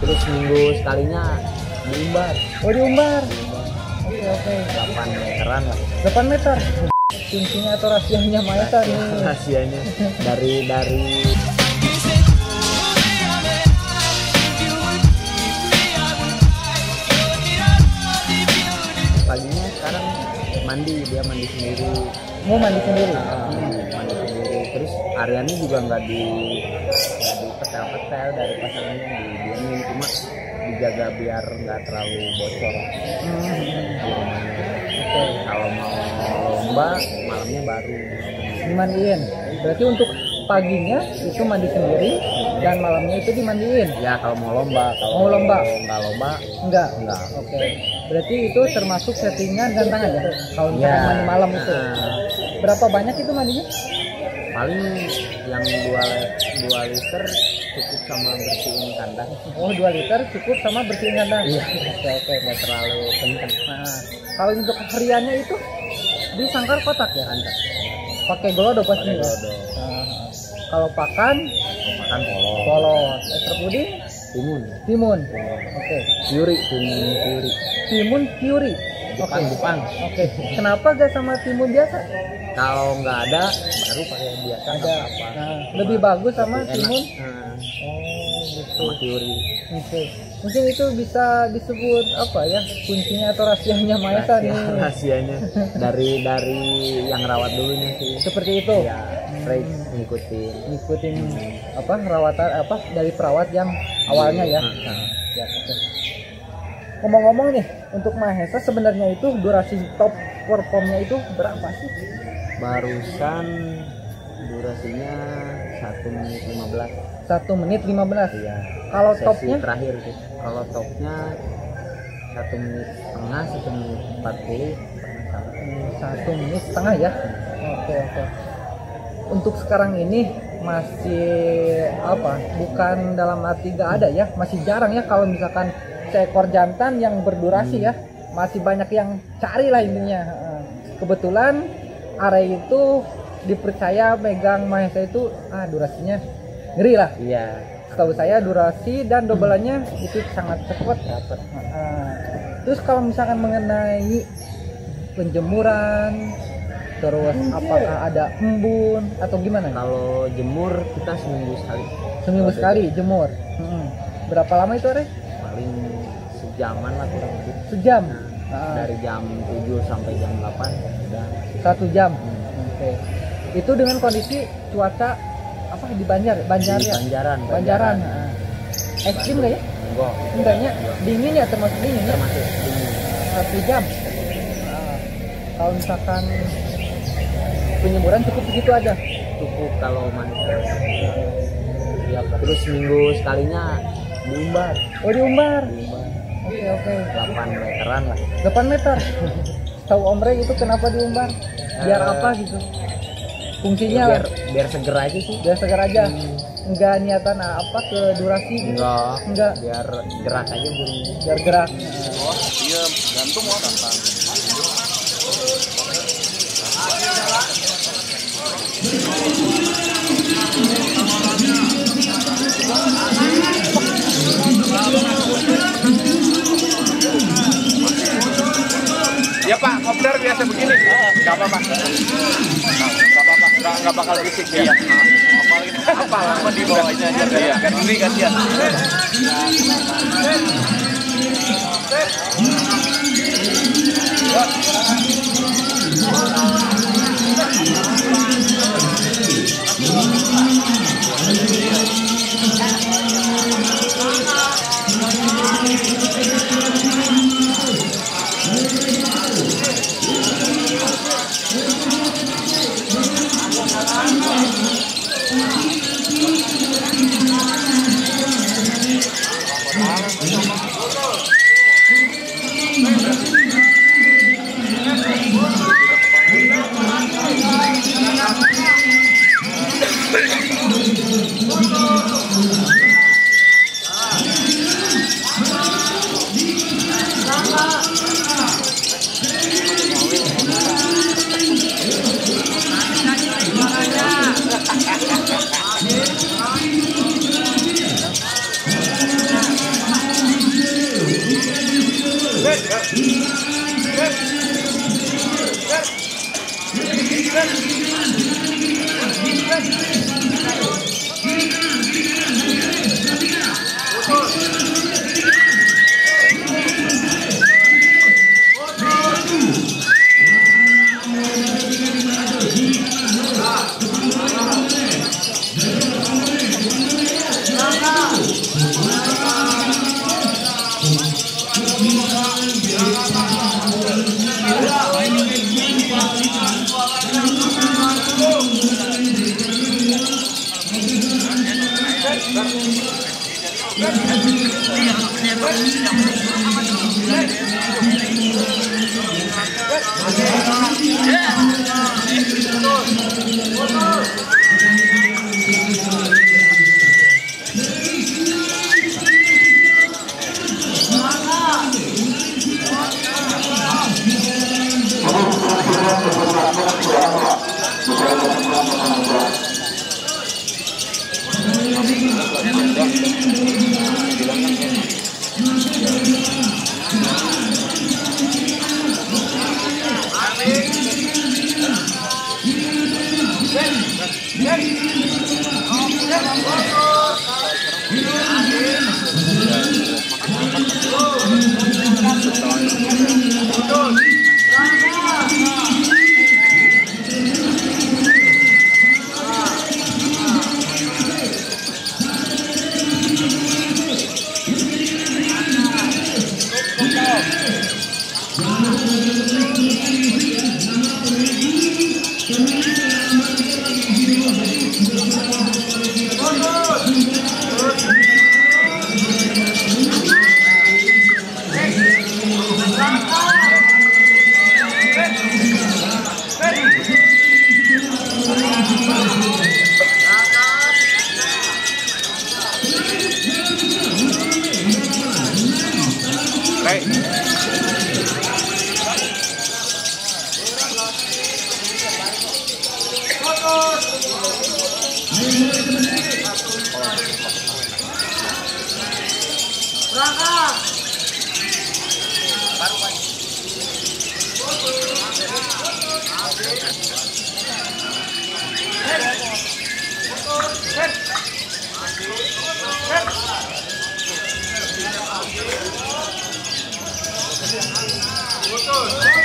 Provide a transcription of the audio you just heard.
Terus minggu sekalinya diumbar. Oh, diumbar. Oke. 8 meteran lah. 8 meter. Kuncinya atau rahasianya Maesa nih. Rahasianya dari paginya sekarang dia mandi sendiri. Mau mandi sendiri. Mandi sendiri. Terus Aryani juga nggak di petel-petel dari pasangannya, didiamin, cuma dijaga biar nggak terlalu bocor di rumahnya. Kalau mau lomba malamnya baru Dimandiin. Berarti untuk paginya itu mandi sendiri dan malamnya itu dimandiin. ya. Kalau mau lomba, Mau lomba? nggak lomba Enggak. enggak. Oke. Berarti itu termasuk settingan gantangan ya? Kalau misalkan Ya. mandi malam itu. Berapa banyak itu mandinya? Paling yang 2 liter cukup sama bersihin kandang. Oh, 2 liter cukup sama bersihin kandang. Iya. Oke. Nggak terlalu kencang. Nah, kalau untuk hariannya itu di sangkar kotak ya? Kandang Pakai gelodo pasti. pakai ya? dodo. Nah, kalau pakan, Makan polos. polos. Extra puding, Timun. timun. Oke. Timun Fury. Timun Fury. Jepang. Oke. Kenapa gak sama timun biasa? Kalau nggak ada baru pakai biasa Ada. nggak apa-apa. Nah, lebih bagus sama Enak. timun. Nah, Oh, gitu. sama Fury. Oke. Mungkin itu bisa disebut apa ya? Kuncinya atau rahasianya Maesa nih. Rahasianya dari yang rawat dulunya sih. Seperti itu. Ya, straight ngikutin. Ngikutin apa rawatan apa dari perawat yang awalnya ya. Nah, Ya, oke. Ngomong-ngomong nih, untuk Mahesa sebenarnya itu durasi top performnya itu berapa sih? barusan durasinya 1 menit 15. 1 menit 15. Iya. Kalau Sesi topnya? terakhir sih. Kalau topnya 1 menit setengah, 1 menit 40 pernah salah. 1 menit setengah ya. Oke. Untuk sekarang ini masih apa? Bukan dalam arti gak ada ya, masih jarang ya kalau misalkan seekor jantan yang berdurasi ya, masih banyak yang cari lah intinya. Kebetulan Are itu dipercaya megang Mahesa itu durasinya ngeri lah. Iya. Setahu saya durasi dan dobelannya itu sangat cepat dapat. Terus kalau misalkan mengenai penjemuran, terus apakah ada embun atau gimana? Kalau jemur kita seminggu sekali. Seminggu sekali jemur. Berapa lama itu, Are? Paling sejaman lah kurang lebih. Sejam. Dari jam 7 sampai jam 8 udah 1 jam. Oke. Itu dengan kondisi cuaca apa di di Banjaran. Banjaran. Ekstrim nggak ya? Enggaknya dingin ya, termasuk dingin ya. Termasuk dingin. 1 jam. Kalau misalkan penyemuran cukup begitu aja. Cukup kalau mandi. Ya, terus minggu sekalinya diumbar. Oh, diumbar. Diumbar. Oke. 8 meteran lah. 8 meter. Tahu Om Rey itu kenapa diumbar? Biar apa gitu? Fungsinya Ya, biar seger aja sih. biar segar aja. Enggak niatan apa ke durasi gitu. Enggak. Biar gerak aja burung. Biar gerak. Oh, iya, gantung apa? Ya Pak, kopdar biasa begini. Gak apa-apa. Gak bakal berisik ya. Apa lama di bawahnya aja ya. Gantian. Betul.